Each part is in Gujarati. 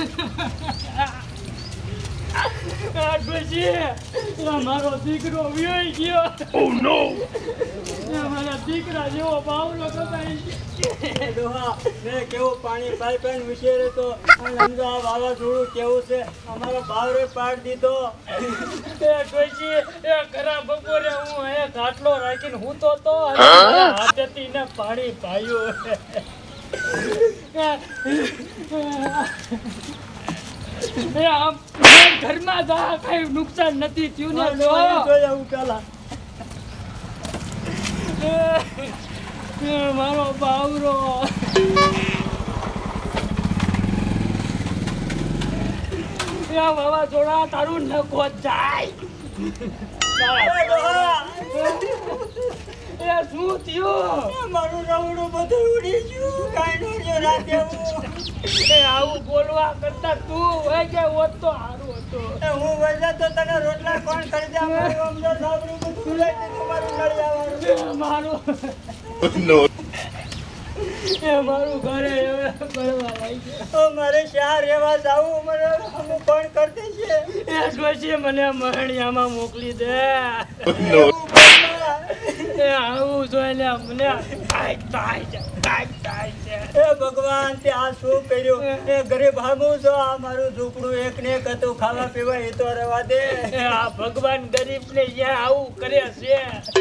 મારો દીકરો વ્યોઈ ગયો. Oh no! મારા દીકરા જેવો બાવલો કપાઈ ડોહા મેં કેવું પાણી પાઇપલાઇન વિશેરે તો સમજો આ વાવાઝોડું કેવું છે અમારો બાવરે પાડ દીધો. એ ડોશી એ ખરા બપોરે હું અહીંયા ઘાટલો રાખીને હૂતો તો હાથેથી ને પાણી પાયું. આમ ઘરમાં જા કઈ નુકસાન નથી થયું ને જોયા પેલા મારો બાવરો વાવાઝોડા તારું નખો જાય. શું થયું? મારું રવડું બધું ઉડી ગયું. કાંઈ નો રાતે આવું બોલવા કરતા તું હોય કે હોત તો સારું હતું. હું વજ્યા તો તને રોટલા કોણ કરી દે? મારું અમદાર સાબરું બધું ઉડાઈ દીધું. મારું નળિયાવાળું મારું No! મારું ઘરે કરવા લાગ્યું. મારે શહેર રહેવા જાવું. મને હું કોણ કરતી છે? એ ડોશી મને મરણિયામાં મોકલી દે. No! એ આવું જોઈને મને કાંઈક થાય છે, કાંઈક થાય છે. એ ભગવાન તે આ શું કર્યું? એ ગરીબ હામું છો. આ મારું ઝૂંપડું એક ને એક હતું. ખાવા પીવા એ તો રહેવા દે. એ આ ભગવાન ગરીબને જ્યાં આવું કરે છે.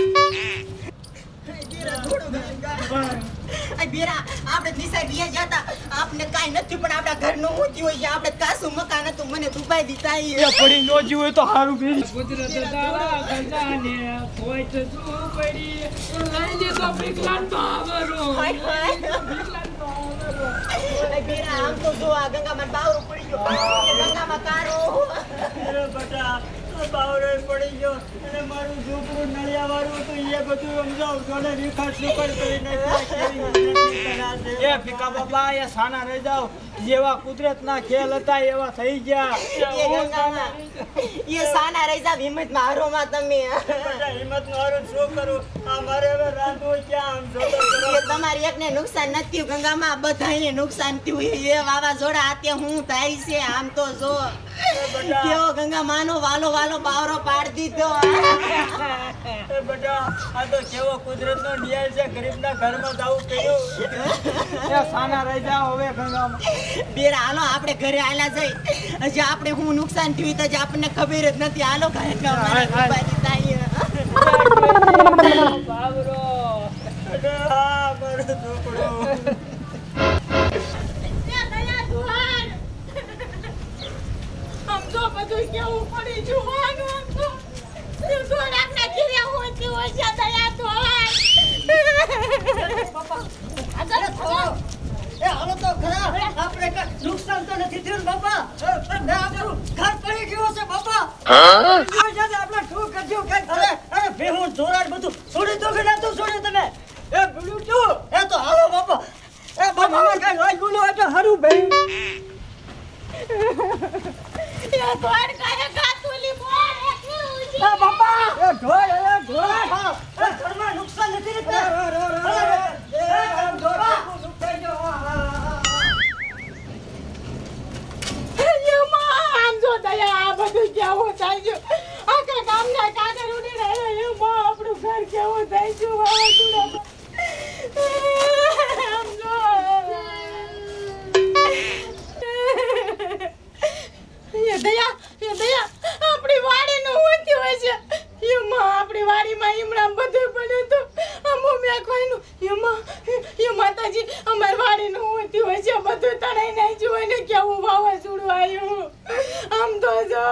આપણે દિશા બીએ જતા આપને કાઈ નથી પણ આપણા ઘરનું ઊંચી હોય છે. આપણે કાસું મકાન હતું મને દુબાઈ દીધા. એ પડી નો જીવ તો સારું ભીલ કુદરત તારા ગંજાને કોઈ તો તું પડી લઈ દે તો વિકલાન તો આવરો. વિકલાન તો આવરો. બેરા આમ તો જો આ ગંગામાં બાવરું પડી ગયો. ગંગામાં કારો બટા બાવરે પડી ગયો અને મારું ઝૂંપડું નળિયાવાળું હતું. એ બધું સમજાવ જોને રીખા સુકર કરી નાખ્યા. એ ફીકા બાબા એ સાના રહી જાવ. જેવા કુદરતના ખેલ હતા એવા થઈ ગયા. એ ગંગામાં એ સાના રહી જાવ. હિંમતમાં હારોમાં તમે હિંમતનું હારું શું કરું? આ મારે હવે રાંધવું ક્યાં? આમ જોતો એ તમારી એકને નુકસાન નથી ગંગામાં બધાને નુકસાન થયું. એ વાવાઝોડા આતે હું થાય છે. આમ તો જો કેવો ગંગા માનો વાલો વાલો બાવરો પાડ દીધો. બેટા આ તો કેવો કુદરતનો ન્યાય છે. ગરીબના ઘરમાં જવું કર્યું. એ સાના રહી જાવ હવે ગંગામાં. બેરા હાલો આપણે ઘરે આલા જઈ. હજી આપણે હું નુકસાન થયું તો આપણને ખબર જ નથી. હાલો ઘરે બાવરો હા મારું ઝૂંપડું. બધું કેવું પડી જોવાનું. આમ તો થોડાકના ઘરે હોતી હોય છે દયા તો બાપા આગળ થો. એ હાલો તો ખરા. આપણે નુકસાન તો નથી થયું બાપા. ને આપણું ઘર પડી ગયું છે બાપા. આપણે શું કરજો કઈ? અરે ભેહું જોરાડ બધું છોડી દો કે ના તો છોડ્યું તમે? એ બોલું છું. એ તો હાલો બાપા. એ બાપા કઈ લાગ્યું ન હોય તો હારું ભાઈ. એ કોણ કરે કાતુલી બોલ એ બાપા. એ ઢોળ એ ઘરમાં નુકસાન નથી ને. એ ઢોળા નુકસાન જો. આમ જો દયા આ બધું કેવું થાય છે. આખા ગામના કાગર ઉડી રહ્યા. એમાં આપણું ઘર કેવું થાય છે વાવાઝોડામાં. આમ જો દયા આપણી વાડીનું ઊંચી હોય છે. એમાં આપણી વાડીમાં ઈમડા બધું પડ્યું હતું. અમો મેં કોઈનું એમાં માતાજી અમારી વાડીનું ઊંચી હોય છે. બધું તણાઈ નાખ્યું હોય ને કેવું વાવાઝોડું આવ્યું. આમ તો જો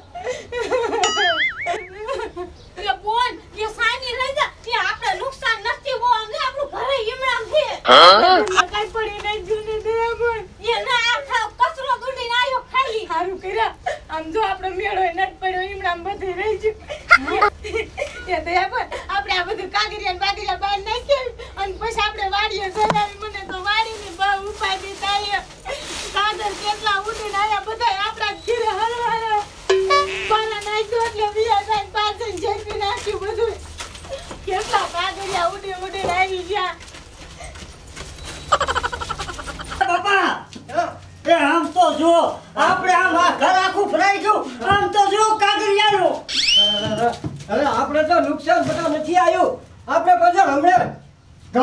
એ બોલ એ સાની રહી જા. એ આપણે નુકસાન નથી બહુ. અમને આપણું ઘરે ઈમડા છે. કઈ પડી નહીં જૂને દયા બોલ. એ ના આખા કચરો ગુડીને આવ્યો ખાલી. સારું કર્યા. આમ જો આપણે મેળો નટ પડ્યો ઈમડામ બધું રહી ગયું. એ દયા બોલ આપણે આ બધું કાગરિયા બાગરિયા બહાર નાખી અને પછી આપણે વાડીએ જણાવી. મને તો વાડીની બહુ ઉપાધિ થાય. કાગર કેટલા ઉડીને આવ્યા બધા આપણા ઘરે હરવાના. પાલા નાખ્યો એટલે વિયા જાય પાછળ ઝેપી નાખ્યું બધું. કેટલા કાગરિયા ઉડીને આવી ગયા. બાપા એ આમ તો જો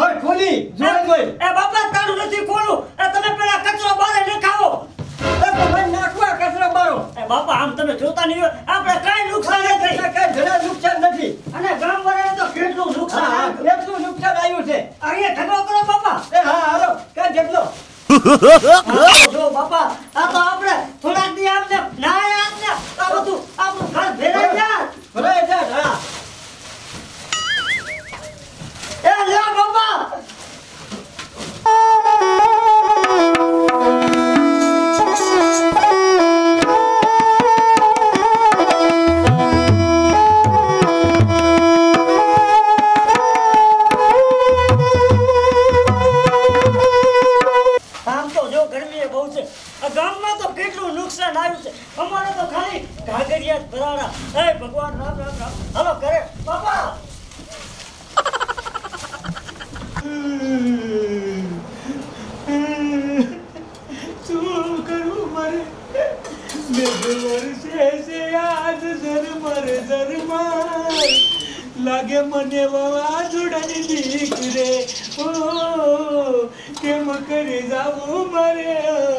ખોલ ખોલી જોઈ એ બાપા તારું નથી ખોલું એ તમે પેલા કચરો બારે નખાવો એ તમે નાખવા કચરો બારો એ બાપા આમ તમે જોતા નહીં આપણે કાઈ નુકસાન નથી કાઈ જરા નુકસાન નથી અને ગામ વાળાને તો કેટલું નુકસાન કેટલું નુકસાન આવ્યું છે અહીંયા ઢગલો કરો બાપા એ હા હાલો કાઈ ઢગલો જો બાપા આ તો આપણે થોડાક દી આમને ના આમને આ બધું આપણું ઘર ભેરાઈ જા હા એ લે બાપા ગામમાં તો કેટલું નુકસાન આવ્યું છે અમારે તો ખાલી ઘાઘરિયા જ ભરાણા હે ભગવાન રામ રામ રામ હાલો કરે બાપા શું કરું મારે વર્ષે યાદ ઝરમર લાગે મને વાવાઝોડાની બીક રે ઓ કેમ કરી જાવું મારે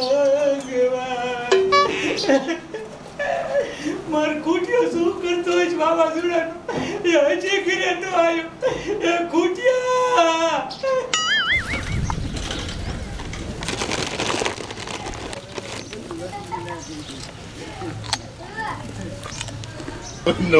માર કુટિયો શું કરતો હોય વાવાઝોડાનો એ હજી ઘરે ન આવ્યો એ કુટિયા No.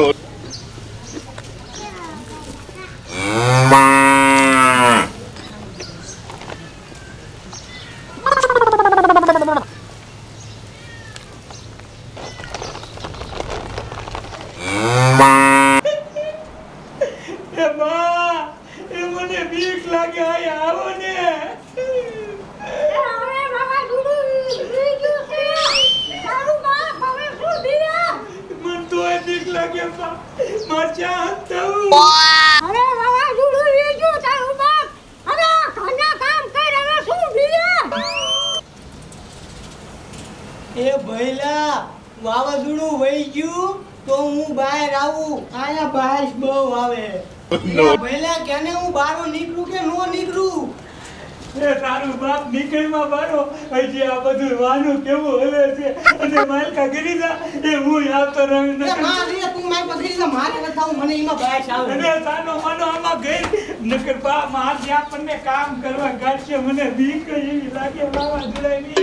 એ ભઈલા વાવાઝોડું વહી ગયું તો હું બહાર આવું આયા બારિશ બહુ આવે ભઈલા કેને હું બારો નીકળું કે નો નીકળું એ તારું બાપ નીકળમાં બારો હજી આ બધું વાનું કેવું હલે છે અને માલકા ગરી જા એ હું આવતો રહું ન ના રે તું માર પકડી જા મારે ન થાઉં મને એમાં બારિશ આવે અને સાનો માનો આમાં ગઈ નકર બા માર જે આપણને કામ કરવા ગાડશે મને બીક એવી લાગે વાવાઝોડાની